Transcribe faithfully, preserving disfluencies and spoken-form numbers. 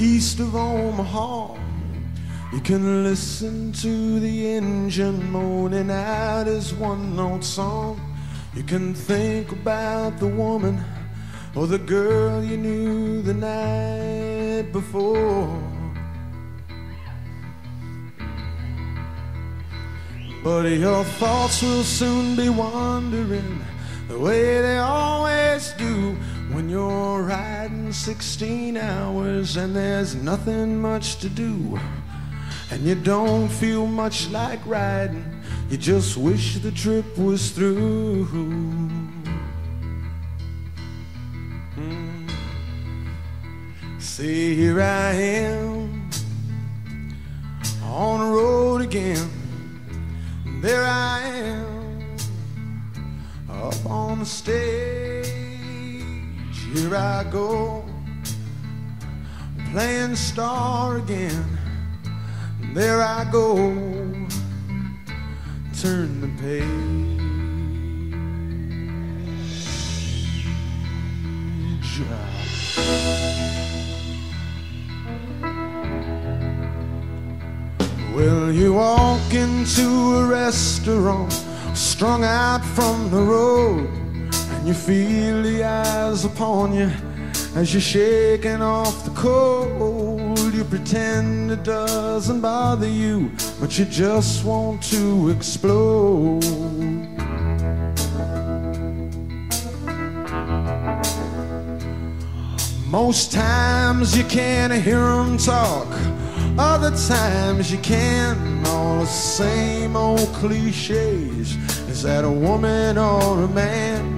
east of Omaha. You can listen to the engine moaning out his one-note song. You can think about the woman or the girl you knew the night before. But your thoughts will soon be wandering the way they always do when you're riding sixteen hours and there's nothing much to do. And you don't feel much like riding, you just wish the trip was through. Mm. See, here I am on the road again. There I am up on the stage. Here I go playing star again. There I go, turn the page. Well, you walk into a restaurant, strung out from the road, and you feel the eyes upon you as you're shaking off the cold. You pretend it doesn't bother you, but you just want to explode. Most times you can't hear them talk, other times you can. All the same old cliches. Is that a woman or a man?